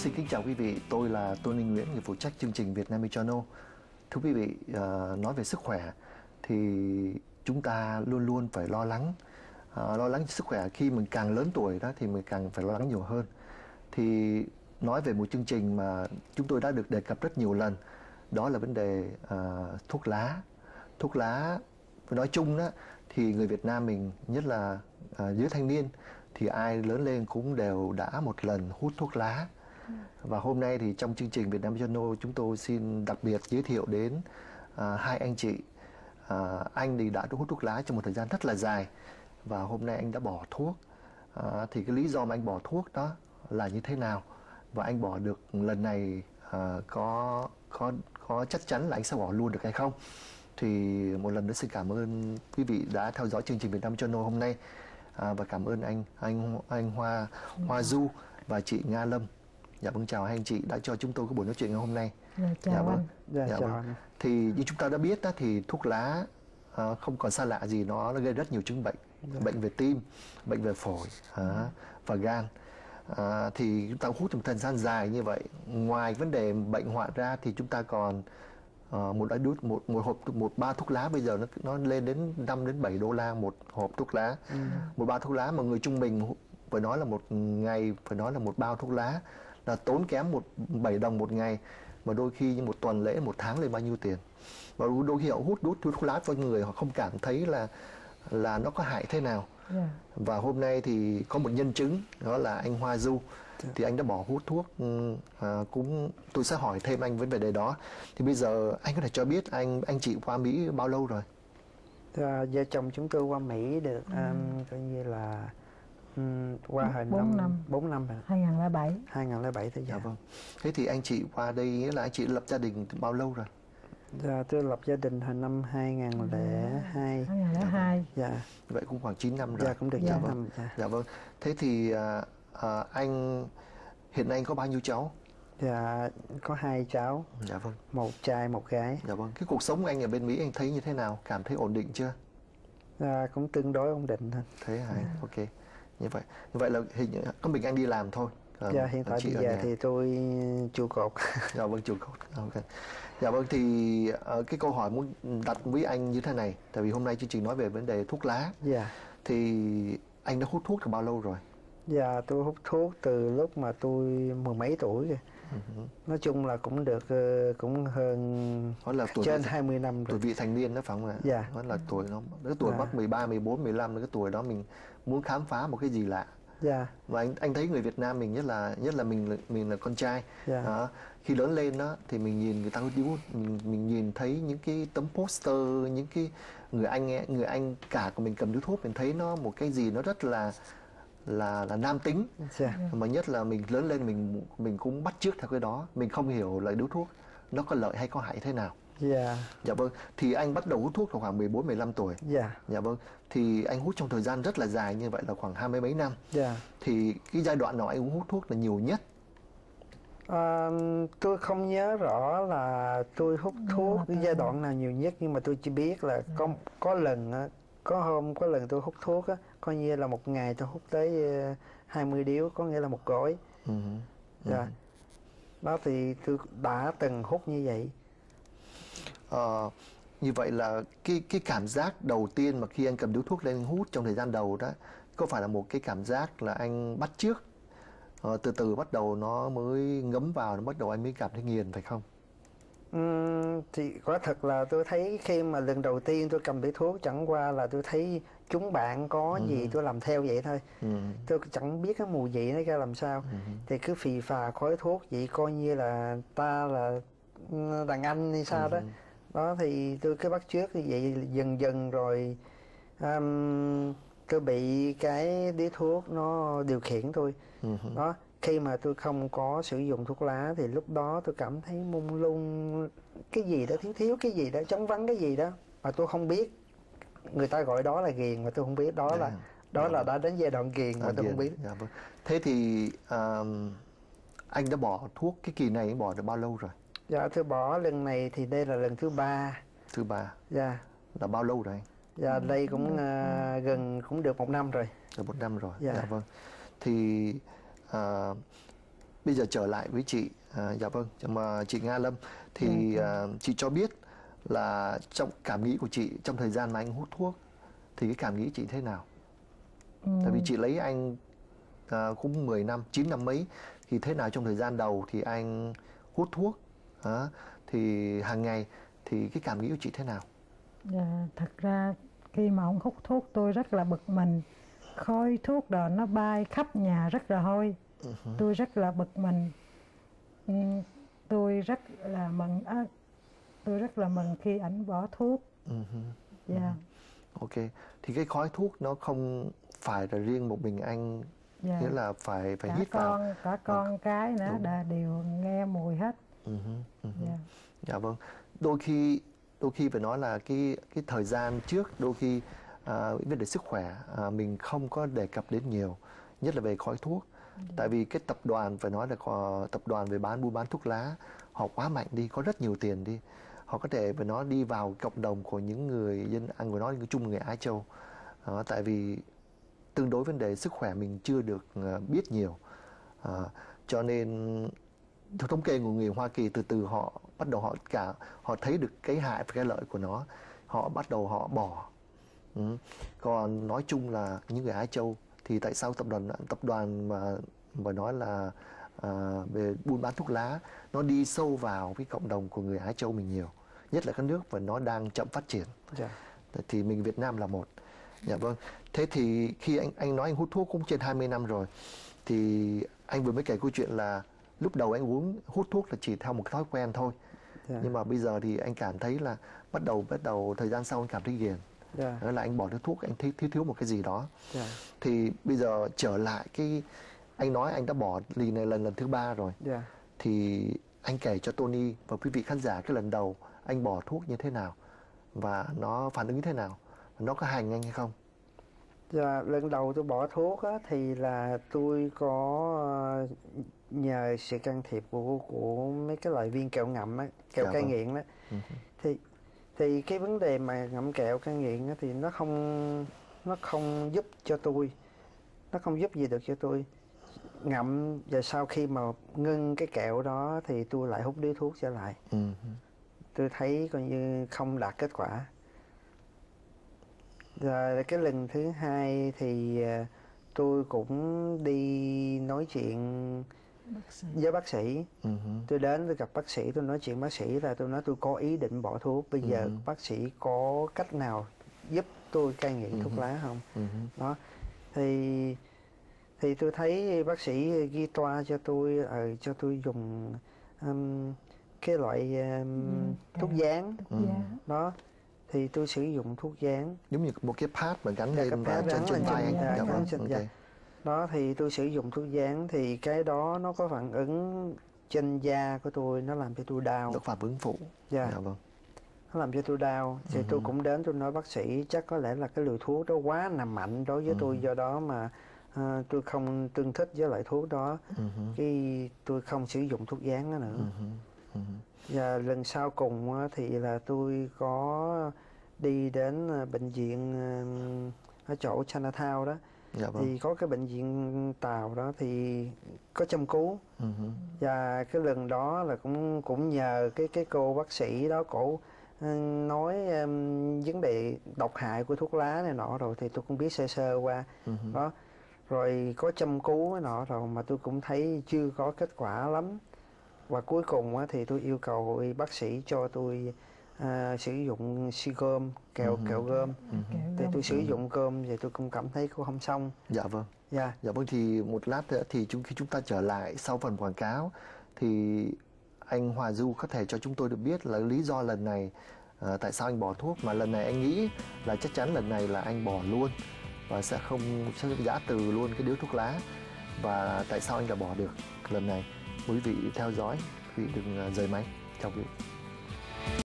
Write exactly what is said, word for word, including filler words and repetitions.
Xin kính chào quý vị, tôi là Tony Nguyễn, người phụ trách chương trình Vietnamese Channel. Thưa quý vị, uh, nói về sức khỏe thì chúng ta luôn luôn phải lo lắng. Uh, lo lắng sức khỏe khi mình càng lớn tuổi đó thì mình càng phải lo lắng nhiều hơn. Thì nói về một chương trình mà chúng tôi đã được đề cập rất nhiều lần, đó là vấn đề uh, thuốc lá. Thuốc lá, nói chung đó, thì người Việt Nam mình, nhất là uh, giới thanh niên, thì ai lớn lên cũng đều đã một lần hút thuốc lá. Và hôm nay thì trong chương trình Vietnamese Channel chúng tôi xin đặc biệt giới thiệu đến uh, hai anh chị. Uh, anh thì đã hút thuốc lá trong một thời gian rất là dài và hôm nay anh đã bỏ thuốc. Uh, thì cái lý do mà anh bỏ thuốc đó là như thế nào và anh bỏ được lần này uh, có có có chắc chắn là anh sẽ bỏ luôn được hay không? Thì một lần nữa xin cảm ơn quý vị đã theo dõi chương trình Vietnamese Channel hôm nay. À, và cảm ơn anh anh anh Hoa Hoa Du và chị Nga Lâm. Dạ vâng, chào hai anh chị đã cho chúng tôi có buổi nói chuyện ngày hôm nay. Dạ, chào dạ, vâng. anh. Dạ, dạ, chào vâng. anh. Thì như chúng ta đã biết đó, thì thuốc lá à, không còn xa lạ gì, nó, nó gây rất nhiều chứng bệnh. Dạ. Bệnh về tim, bệnh về phổi à, và gan. À, thì chúng ta hút trong thời gian dài như vậy, ngoài vấn đề bệnh hoạn ra thì chúng ta còn Uh, một đói đút một một hộp một bao thuốc lá bây giờ nó nó lên đến năm đến bảy đô la một hộp thuốc lá. Ừ. Một bao thuốc lá mà người trung bình phải nói là một ngày phải nói là một bao thuốc lá là tốn kém một bảy đồng một ngày, mà đôi khi như một tuần lễ một tháng lên bao nhiêu tiền. Và đôi khi họ hút đút thuốc lá cho người họ không cảm thấy là là nó có hại thế nào. Yeah. Và hôm nay thì có một nhân chứng, đó là anh Hoa Du. Thì anh đã bỏ hút thuốc. À, cũng tôi sẽ hỏi thêm anh vấn đề đó. Thì bây giờ anh có thể cho biết anh anh chị qua Mỹ bao lâu rồi? À, vợ chồng chúng tôi qua Mỹ được ừ. um, coi như là um, qua hồi bốn năm bốn năm rồi. hai nghìn lẻ bảy hai nghìn lẻ bảy tới giờ. Dạ vâng. Thế thì anh chị qua đây nghĩa là anh chị lập gia đình bao lâu rồi? Dạ, tôi lập gia đình hồi năm hai nghìn lẻ hai. hai nghìn lẻ hai. Dạ. Vậy cũng khoảng chín năm rồi. Dạ, cũng được dạ chín vâng. năm. Dạ. Dạ vâng. Thế thì à, à, anh hiện nay anh có bao nhiêu cháu? Dạ, có hai cháu. Dạ vâng. Một trai, một gái. Dạ vâng. Cái cuộc sống của anh ở bên Mỹ anh thấy như thế nào? Cảm thấy ổn định chưa? Dạ, cũng tương đối ổn định thôi. Thế hả? Ừ. Ok. Như vậy. Như vậy là hình có mình anh đi làm thôi. À, dạ, hiện tại bây giờ thì tôi trụ cột. Dạ vâng, trụ cột. Ok. Dạ vâng, thì uh, cái câu hỏi muốn đặt với anh như thế này, tại vì hôm nay chương trình nói về vấn đề thuốc lá. Dạ. Thì anh đã hút thuốc được bao lâu rồi? Dạ, tôi hút thuốc từ lúc mà tôi mười mấy tuổi rồi. Uh-huh. Nói chung là cũng được cũng hơn là tuổi trên hai mươi năm rồi. Tuổi vị thành niên đó phải không ạ? Dạ. Nó là tuổi nó cái tuổi dạ. mất mười ba, mười bốn, mười lăm là cái tuổi đó mình muốn khám phá một cái gì lạ. Dạ. Và anh anh thấy người Việt Nam mình nhất là nhất là mình là, mình là con trai. Dạ. Đó, khi lớn lên đó thì mình nhìn người ta hút thuốc, mình mình nhìn thấy những cái tấm poster, những cái người anh người anh cả của mình cầm điếu thuốc, mình thấy nó một cái gì nó rất là là là nam tính. Dạ. Mà nhất là mình lớn lên mình mình cũng bắt chước theo cái đó, mình không hiểu là điếu thuốc nó có lợi hay có hại thế nào. Dạ. Dạ vâng. Thì anh bắt đầu hút thuốc vào khoảng mười bốn, mười lăm tuổi. Dạ. Dạ vâng. Thì anh hút trong thời gian rất là dài, như vậy là khoảng hai mươi mấy năm. Dạ. Thì cái giai đoạn nào anh hút thuốc là nhiều nhất? À, tôi không nhớ rõ là tôi hút thuốc cái giai đoạn nào nhiều nhất, nhưng mà tôi chỉ biết là có có lần có hôm có lần tôi hút thuốc á, coi như là một ngày tôi hút tới hai mươi điếu, có nghĩa là một gói. Uh-huh. Dạ. Uh-huh. Đó thì tôi đã từng hút như vậy. Ờ, như vậy là cái cái cảm giác đầu tiên mà khi anh cầm điếu thuốc lên hút trong thời gian đầu đó, có phải là một cái cảm giác là anh bắt chước, ờ, từ từ bắt đầu nó mới ngấm vào, nó bắt đầu anh mới cảm thấy nghiền phải không? Uhm, thì quả thật là tôi thấy khi mà lần đầu tiên tôi cầm điếu thuốc, chẳng qua là tôi thấy chúng bạn có ừ. gì tôi làm theo vậy thôi. ừ. Tôi chẳng biết cái mùi vị nó ra làm sao. ừ. Thì cứ phì phà khói thuốc vậy, coi như là ta là đàn anh hay sao. ừ. đó đó thì tôi cứ bắt chước như vậy, dần dần rồi um, tôi bị cái điếu thuốc nó điều khiển tôi. ừ. Đó, khi mà tôi không có sử dụng thuốc lá thì lúc đó tôi cảm thấy mông lung, cái gì đó thiếu thiếu cái gì đó, trống vắng cái gì đó mà tôi không biết. Người ta gọi đó là ghiền mà tôi không biết, đó yeah. là đó yeah. là đã đến giai đoạn ghiền mà à, tôi ghiền. không biết. yeah, vâng. Thế thì um, anh đã bỏ thuốc cái kỳ này anh bỏ được bao lâu rồi? Dạ, tôi bỏ lần này thì đây là lần thứ ba. Thứ ba. Dạ. Là bao lâu rồi anh? Dạ, đây cũng uh, gần cũng được một năm rồi. Được một năm rồi. Dạ. Dạ vâng. Thì uh, bây giờ trở lại với chị, à, dạ vâng, mà chị Nga Lâm thì Dạ, à, chị cho biết là trong cảm nghĩ của chị trong thời gian mà anh hút thuốc thì cái cảm nghĩ chị thế nào? Ừ. Tại vì chị lấy anh à, cũng mười năm, chín năm mấy, thì thế nào trong thời gian đầu thì anh hút thuốc à, thì hàng ngày thì cái cảm nghĩ của chị thế nào? Dạ, thật ra khi mà ông hút thuốc tôi rất là bực mình, khói thuốc đó nó bay khắp nhà rất là hôi. Uh-huh. Tôi rất là bực mình. Ừ, tôi rất là mừng à, tôi rất là mừng khi ảnh bỏ thuốc. Uh-huh. Dạ. Uh-huh. Ok, thì cái khói thuốc nó không phải là riêng một mình anh, Dạ. nghĩa là phải phải cả hít con, vào. cả con À, cái nữa đúng. đã đều nghe mùi hết. Uh-huh. Uh-huh. Dạ. Dạ vâng. Đôi khi đôi khi phải nói là cái cái thời gian trước đôi khi à, vấn đề sức khỏe à, mình không có đề cập đến nhiều, nhất là về khói thuốc. Dạ. Tại vì cái tập đoàn phải nói là có, tập đoàn về bán buôn bán thuốc lá họ quá mạnh đi, có rất nhiều tiền đi, họ có thể phải nói đi vào cộng đồng của những người dân anh vừa nói nói chung người Á Châu. À, tại vì tương đối vấn đề sức khỏe mình chưa được uh, biết nhiều, à, cho nên theo thống kê của người Hoa Kỳ từ từ họ bắt đầu họ cả họ thấy được cái hại và cái lợi của nó, họ bắt đầu họ bỏ. Ừ. Còn nói chung là những người Á Châu thì tại sao tập đoàn tập đoàn mà mà nói là à, về buôn bán thuốc lá nó đi sâu vào cái cộng đồng của người Á Châu mình nhiều, nhất là các nước và nó đang chậm phát triển. Dạ. Thì mình Việt Nam là một. Dạ vâng. Thế thì khi anh anh nói anh hút thuốc cũng trên hai mươi năm rồi, thì anh vừa mới kể câu chuyện là lúc đầu anh uống hút thuốc là chỉ theo một cái thói quen thôi. Dạ. Nhưng mà bây giờ thì anh cảm thấy là bắt đầu bắt đầu thời gian sau anh cảm thấy ghiền. Dạ. Đó là anh bỏ điếu thuốc, anh thấy thiếu thiếu một cái gì đó. Dạ. Thì bây giờ trở lại cái anh nói anh đã bỏ lì này lần lần thứ ba rồi. Dạ. Thì anh kể cho Tony và quý vị khán giả cái lần đầu anh bỏ thuốc như thế nào và nó phản ứng như thế nào, nó có hành anh hay không? Dạ, lần đầu tôi bỏ thuốc á, thì là tôi có nhờ sự can thiệp của của mấy cái loại viên kẹo ngậm á, kẹo Dạ cai vâng. nghiện đó. Ừ. Thì thì cái vấn đề mà ngậm kẹo cai nghiện á, thì nó không nó không giúp cho tôi, nó không giúp gì được cho tôi. Ngậm và sau khi mà ngưng cái kẹo đó thì tôi lại hút điếu thuốc trở lại. Ừ. Tôi thấy coi như không đạt kết quả. Rồi cái lần thứ hai thì tôi cũng đi nói chuyện Bác sĩ. với bác sĩ. Ừ. Tôi đến tôi gặp bác sĩ, tôi nói chuyện bác sĩ là tôi nói tôi có ý định bỏ thuốc. Bây giờ Ừ. bác sĩ có cách nào giúp tôi cai nghiện Ừ. thuốc lá không? Ừ. Đó. Thì thì tôi thấy bác sĩ ghi toa cho tôi ờ, cho tôi dùng um, cái loại um, Ừ, thuốc kẹo. dán. Thuốc Ừ. dán. Đó. Thì tôi sử dụng thuốc dán. Giống như một cái pad mà gắn Dạ, lên cái và pad trên gắn trên lên vai trên- anh. dạ, Dạ gắn vâng. trên- Ok. dạ. Đó thì tôi sử dụng thuốc dán thì cái đó nó có phản ứng trên da của tôi, nó làm cho tôi đau. Nó phản ứng phụ. Dạ. Dạ vâng. Nó làm cho tôi đau. Thì Ừ. tôi cũng đến tôi nói bác sĩ chắc có lẽ là cái liều thuốc đó quá nằm mạnh đối với Ừ. tôi, do đó mà à, tôi không tương thích với loại thuốc đó. Ừ. Cái tôi không sử dụng thuốc dán đó nữa. Ừ. Ừ. Và lần sau cùng á, thì là tôi có đi đến à, bệnh viện à, ở chỗ Chinatown đó. Dạ vâng. Thì có cái bệnh viện Tàu đó thì có châm cứu. Ừ. Và cái lần đó là cũng cũng nhờ cái cái cô bác sĩ đó, cổ ừ, nói um, vấn đề độc hại của thuốc lá này nọ rồi thì tôi cũng biết sơ sơ qua. Ừ. Đó. Rồi có châm cứu cái nọ rồi mà tôi cũng thấy chưa có kết quả lắm. Và cuối cùng á, thì tôi yêu cầu bác sĩ cho tôi à, sử dụng si gôm, kẹo Ừ. kẹo gôm. Kẹo Thì gom. tôi sử dụng gôm thì tôi cũng cảm thấy cũng không xong. Dạ vâng. Dạ. Dạ vâng, thì một lát nữa thì chúng khi chúng ta trở lại sau phần quảng cáo thì anh Hòa Du có thể cho chúng tôi được biết là lý do lần này à, tại sao anh bỏ thuốc, mà lần này anh nghĩ là chắc chắn lần này là anh bỏ luôn và sẽ không sẽ giã từ luôn cái điếu thuốc lá, và tại sao anh đã bỏ được lần này. Quý vị theo dõi, quý vị đừng à, rời máy. Chào quý vị.